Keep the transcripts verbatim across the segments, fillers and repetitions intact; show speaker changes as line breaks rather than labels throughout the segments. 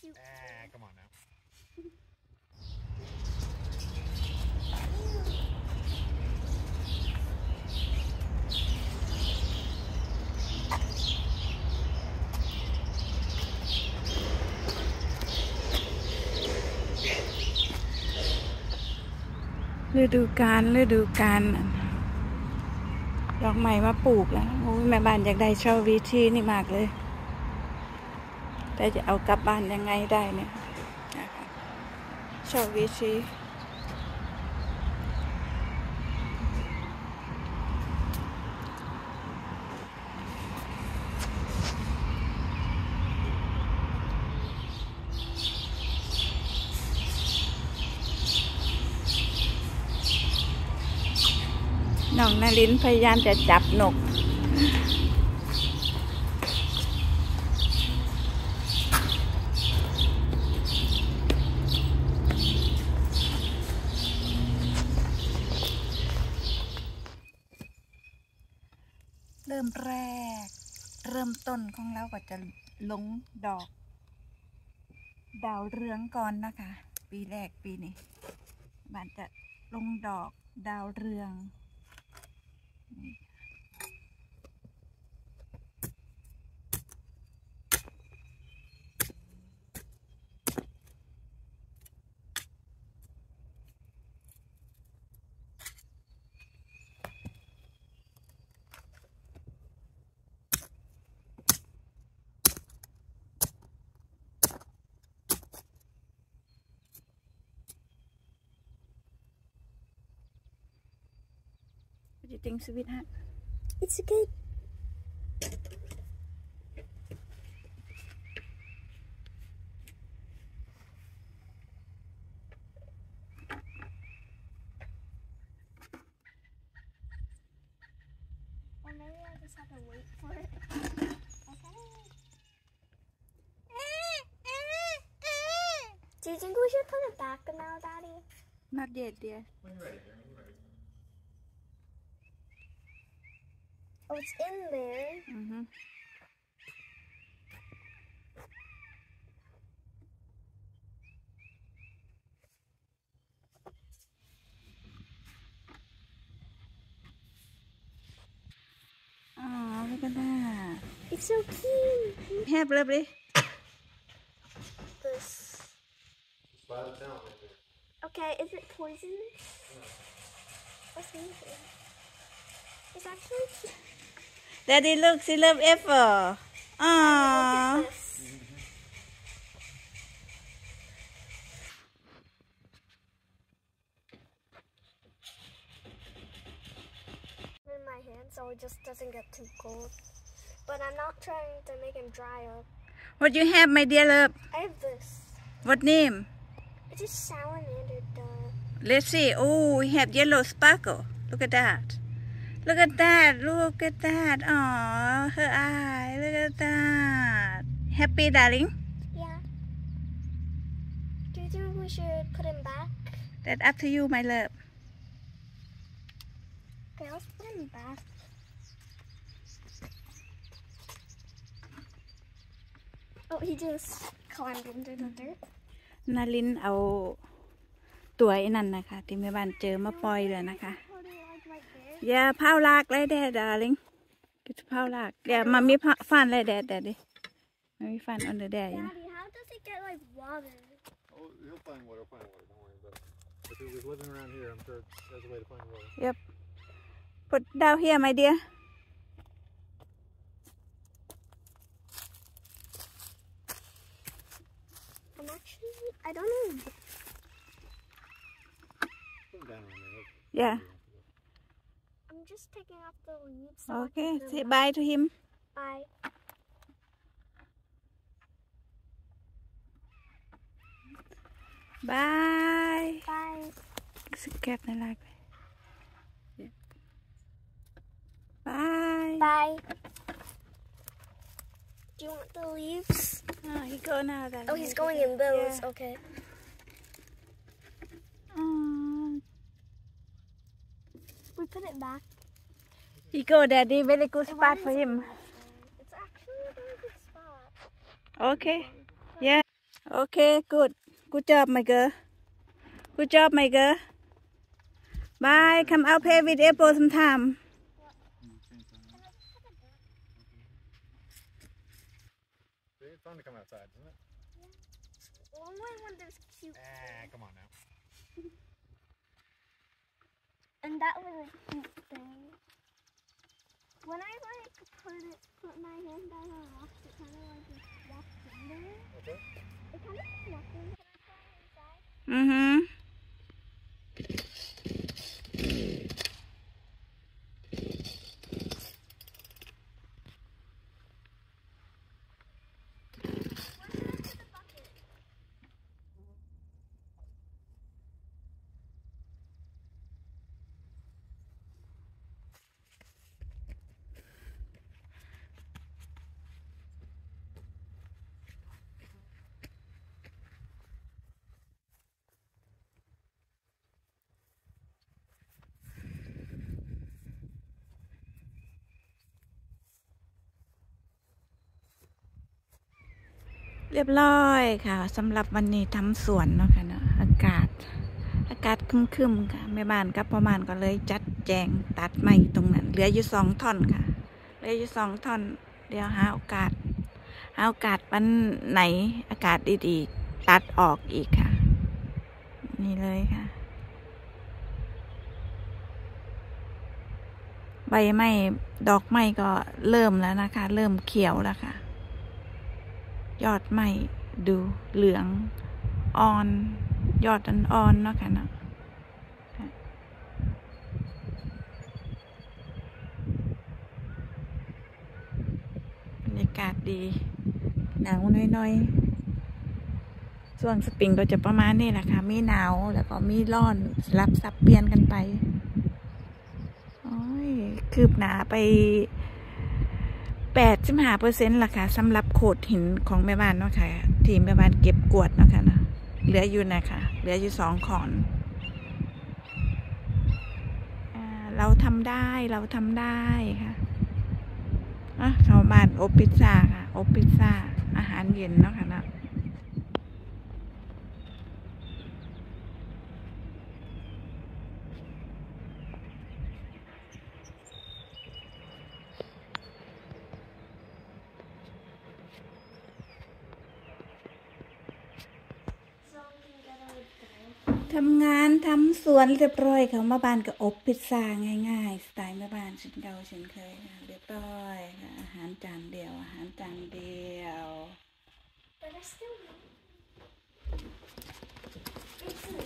cute.
Ah, come on now.
ฤดูกาลฤดูกาลดอกไม้มาปลูกแล้วโอ้ยแม่บ้านอยากได้ชอบวิธีนี่มากเลยแต่จะเอากลับบ้านยังไงได้เนี่ยนะคะชอบวิธีน้องนลินพยายามจะจับนกเริ่มแรกเริ่มต้นของเราก็จะลงดอกดาวเรืองก่อนนะคะปีแรกปีนี้บ้านจะลงดอกดาวเรืองWhat do you think, sweetheart?
It's okay. Or maybe I just have to wait for it. Okay. Do you think we should put it back now, Daddy?
Not yet, dear.
When you're ready, Jeremy, you're ready.
Oh, it's in there.
Mm-hmm. Oh, look at that.
It's so cute.
Have lovely.
This.
Slide it down right there.
Okay, is it poisonous?
No.
What's in here? It's actually cute.
Daddy, look, she love apple. Aww.
In my hand, so it just doesn't get too cold. But I'm not trying to make him dry up.
What you have, my dear love?
I have this.
What name?
It's just salamander dove.
Let's see. Oh, we have yellow sparkle. Look at that. Look at that. Look at that. Aww, her eye. Look at that. Happy, darling?
Yeah. Do you think we should put him back?
That's up to you, my love.
Okay, let's put him back. Oh, he just climbed into the dirt.
นารินเอาตัวไอ้นั่นนะคะที่แม่บ้านเจอมาปล่อยเลยนะคะ
How do you like my hair?
อย่าเผาลากเลยแดดดาริงกินเผาลากเดี๋ยวมามีฟันเลยแดดแดดดิมามีฟันอันเดอร์แดด
Daddy, how does it get like water?
Oh, he'll find water, he'll find water, don't worry about it. If he was living around here, I'm sure there's a way to find water.
Yep. Put down here, my dear.
I'm actually, I don't know.
Put him down around there.
Yeah.
I'm just taking off the leaves. So
Okay.
I can
Say
put 'em
bye to him.
back. Bye.
Bye.
Bye.
สแคปในไลน์ Bye.
Bye. Do you want the leaves?
Oh, he go now. That
Oh, he's going in those.
Yeah.
Okay.
Oh,
We put it back.
he go, Daddy. Very good
And
spot
why
for
is it
him.
back there? It's actually a very good spot.
Okay. Yeah. Okay, good. Good job, my girl. Good job, my girl. Bye. Come out play with April sometime.
It's fun to come outside, isn't it?
Yeah. Only when there's cute.
Ah, come on now.
And that was a cute thing. When I like put it, put my hand down on rocks, it kind of like just walks in there.
Okay.
It kind of just walks in. Can I try inside?
Mm-hmm.เรียบร้อยค่ะสำหรับวันนี้ทำสวนเนาะค่ะเนาะอากาศอากาศครึมๆค่ะแม่บ้านกับพ่อบ้านก็เลยจัดแจงตัดไม้ตรงนั้นเหลืออยู่สองท่อนค่ะเหลืออยู่สองท่อนเดี๋ยวหาโอกาสหาโอกาสวันไหนอากาศดีๆตัดออกอีกค่ะนี่เลยค่ะใบไม้ดอกไม้ก็เริ่มแล้วนะคะเริ่มเขียวแล้วค่ะยอดไม้ดูเหลืองอ่อนยอดอ่อนๆเนาะค่ะเนาะบรรยากาศดีหนาวน้อยๆส่วนสปริงก็จะประมาณนี้แหละค่ะมีหนาวแล้วก็มีร้อนสลับสับเปลี่ยนกันไปโอ้ยคืบหน้าไปแปดสิบห้าเปอร์เซ็นต์ละค่ะสำหรับโขดหินของแม่บ้านเนาะค่ะทีมแม่บ้านเก็บกวดเนาะค่ะนะเหลืออยู่นะคะเหลืออยู่สองขอนเราทำได้เราทำได้ค่ะอ่ะชาวบ้านอบพิซซ่าค่ะอบพิซซ่าอาหารเย็นเนาะค่ะนะทำงานทำสวนเรียบร้อยเขามาบ้านก็อบพิซซ่าง่ายๆสไตล์แม่บ้านฉันเก่าฉันเคยค่ะเรียบร้อยค่ะอาหารจานเดียวอาหารจานเดียว
But I still want it's a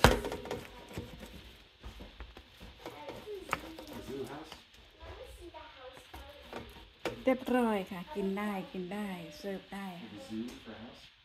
Zoo house?
เรียบร้อยค่ะกินได้กินได้เสิร์ฟได้
Zoo for house?